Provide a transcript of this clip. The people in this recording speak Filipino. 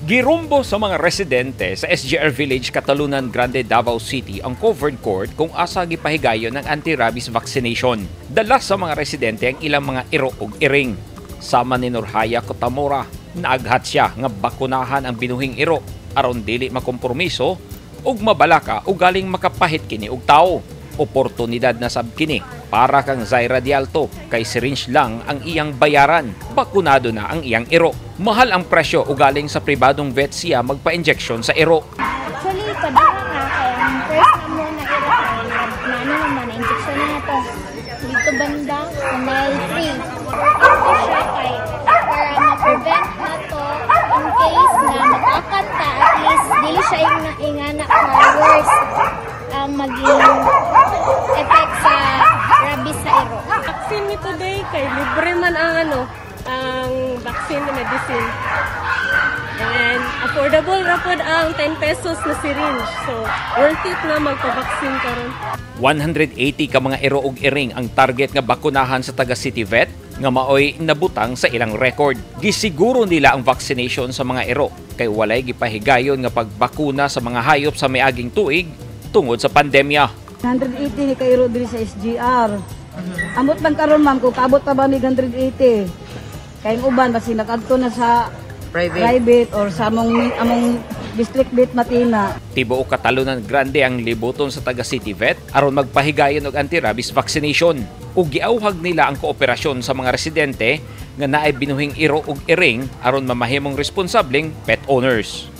Girumbo sa mga residente sa SGR Village, Catalunan Grande, Davao City ang covered court kung asa gipahigayon ng anti-rabies vaccination. Dala sa mga residente ang ilang mga iro ug iring. Sama ni Nurhaya Cotamora, naaghat siya nga bakunahan ang binuhing iro aron dili makompromiso ug mabalaka ug galing makapahit kini og tao. Oportunidad na sab kini para kang Zaira Dialto kay syringe lang ang iyang bayaran. Bakunado na ang iyang iro. Mahal ang presyo o galing sa pribadong vet siya magpa-injection sa iro. Actually, padala nga kaya ang first na mo na iro na ano naman, na-injection na to. Dito banda, mile free. Ito siya kay para ma-prevent na to in case na mag-akat ka, at least dili siya ingana or worse maging effect sa rabies sa iro. Vaccine ni today kay libre man ang vaccine na medicine. And affordable ra pod ang 10 pesos na syringe. So worth it na magpa-vaccine karon. 180 ka mga iro ug iring ang target nga bakunahan sa taga City Vet nga maoy nabutang sa ilang record. Gisiguro nila ang vaccination sa mga iro kay walay gipahigayon nga pagbakuna sa mga hayop sa miaging tuig tungod sa pandemya. 180 ni kairo diri sa SGR. Amot man karon ma'am kung kaabot pa ba ni 180. Kayong uban basi nakadto na sa private or sa among district vet Matina. Tibuok Catalunan Grande ang libuton sa taga City Vet aron magpahigayon og anti-rabies vaccination. Ug giauhag nila ang kooperasyon sa mga residente nga naay binuhing iro ug iring aron mamahimong responsableng pet owners.